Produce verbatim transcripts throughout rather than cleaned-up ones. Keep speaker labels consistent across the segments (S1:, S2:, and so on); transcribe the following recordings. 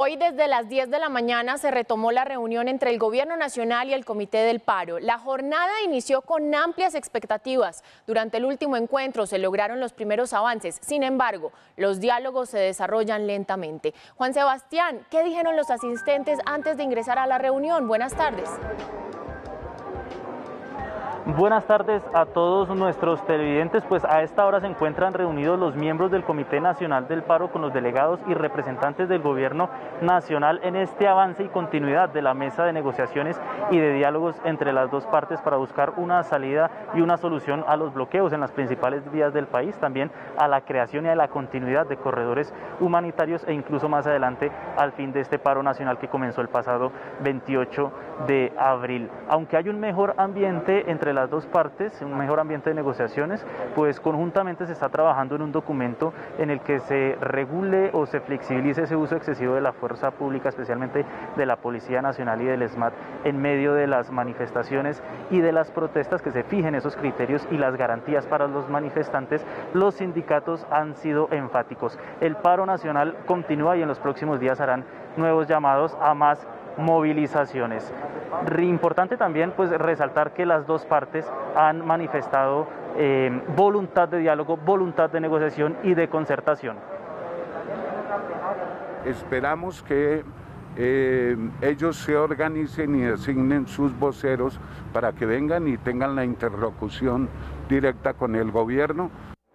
S1: Hoy desde las diez de la mañana se retomó la reunión entre el Gobierno Nacional y el Comité del Paro. La jornada inició con amplias expectativas. Durante el último encuentro se lograron los primeros avances. Sin embargo, los diálogos se desarrollan lentamente. Juan Sebastián, ¿qué dijeron los asistentes antes de ingresar a la reunión? Buenas tardes.
S2: Buenas tardes a todos nuestros televidentes. Pues a esta hora se encuentran reunidos los miembros del Comité Nacional del Paro con los delegados y representantes del Gobierno Nacional en este avance y continuidad de la mesa de negociaciones y de diálogos entre las dos partes para buscar una salida y una solución a los bloqueos en las principales vías del país, también a la creación y a la continuidad de corredores humanitarios e incluso más adelante al fin de este paro nacional que comenzó el pasado veintiocho de abril. Aunque hay un mejor ambiente entre las dos partes, un mejor ambiente de negociaciones, pues conjuntamente se está trabajando en un documento en el que se regule o se flexibilice ese uso excesivo de la fuerza pública, especialmente de la Policía Nacional y del ESMAD, en medio de las manifestaciones y de las protestas, que se fijen esos criterios y las garantías para los manifestantes. Los sindicatos han sido enfáticos. El paro nacional continúa y en los próximos días harán nuevos llamados a más movilizaciones. Importante también pues resaltar que las dos partes han manifestado eh, voluntad de diálogo, voluntad de negociación y de concertación.
S3: Esperamos que eh, ellos se organicen y asignen sus voceros para que vengan y tengan la interlocución directa con el gobierno.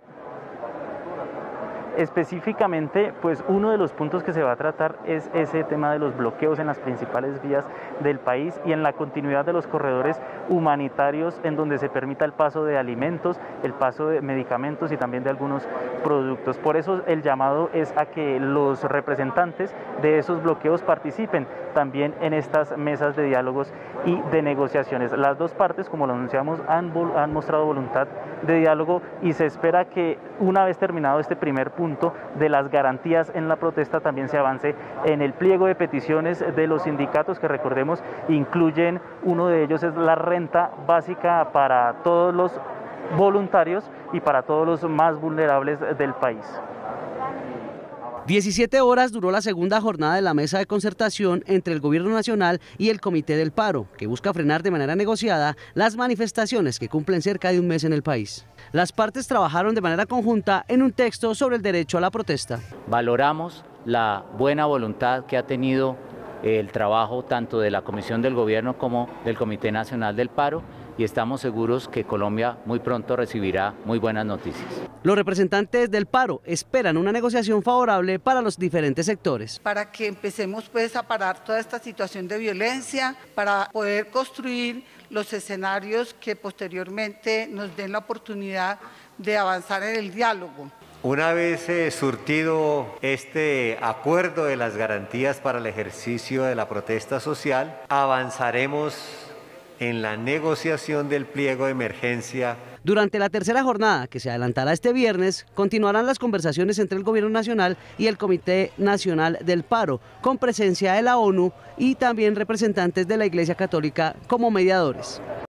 S2: Específicamente, pues uno de los puntos que se va a tratar es ese tema de los bloqueos en las principales vías del país y en la continuidad de los corredores humanitarios en donde se permita el paso de alimentos, el paso de medicamentos y también de algunos productos. Por eso el llamado es a que los representantes de esos bloqueos participen también en estas mesas de diálogos y de negociaciones. Las dos partes, como lo anunciamos, han, han mostrado voluntad de diálogo y se espera que una vez terminado este primer punto de las garantías en la protesta, también se avance en el pliego de peticiones de los sindicatos, que recordemos incluyen, uno de ellos es la renta básica para todos los voluntarios y para todos los más vulnerables del país.
S4: diecisiete horas duró la segunda jornada de la mesa de concertación entre el Gobierno Nacional y el Comité del Paro, que busca frenar de manera negociada las manifestaciones que cumplen cerca de un mes en el país. Las partes trabajaron de manera conjunta en un texto sobre el derecho a la protesta.
S5: Valoramos la buena voluntad que ha tenido el trabajo tanto de la Comisión del Gobierno como del Comité Nacional del Paro, y estamos seguros que Colombia muy pronto recibirá muy buenas noticias.
S4: Los representantes del paro esperan una negociación favorable para los diferentes sectores.
S6: Para que empecemos pues a parar toda esta situación de violencia, para poder construir los escenarios que posteriormente nos den la oportunidad de avanzar en el diálogo.
S7: Una vez eh, surtido este acuerdo de las garantías para el ejercicio de la protesta social, avanzaremos en la negociación del pliego de emergencia.
S4: Durante la tercera jornada, que se adelantará este viernes, continuarán las conversaciones entre el Gobierno Nacional y el Comité Nacional del Paro, con presencia de la ONU y también representantes de la Iglesia Católica como mediadores.